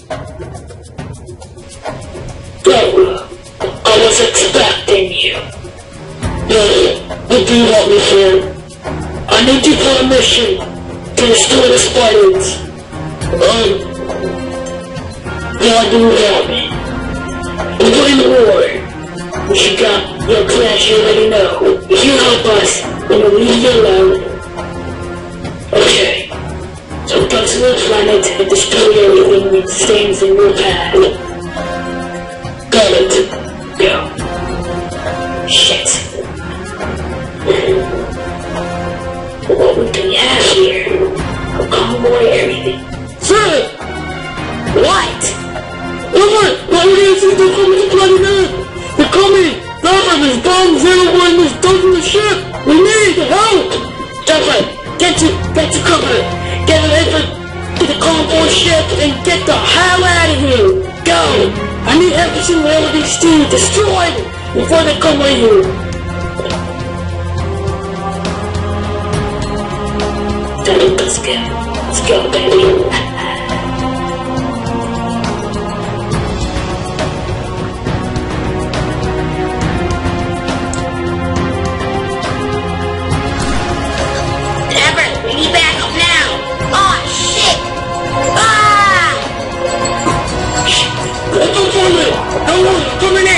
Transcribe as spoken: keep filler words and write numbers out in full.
Oh, I was expecting you. But, but do help me, friend. I need you for a mission to destroy the Spartans. Um, God do help me. We're going to war. We should got your class you already know. If you help us, then we'll leave you alone. Okay. So go to the planet and destroy everything that stands in your path. Got it. Go. Shit. What would we have here? A convoy, everything. Sir! What? Over! Why are you guys they're coming to bloody man? They're coming! Over! There's bombs everywhere and there's guns in the ship! We need help! Jumper! Get to, get to cover! Get over to the convoy ship and get the hell out of here! Go! I need every single one of these teams destroyed before they come right here! Let's go. Let's go, baby. Everett, we need backup now. Oh, shit. Ah! Shit. Come on, come on. Coming in.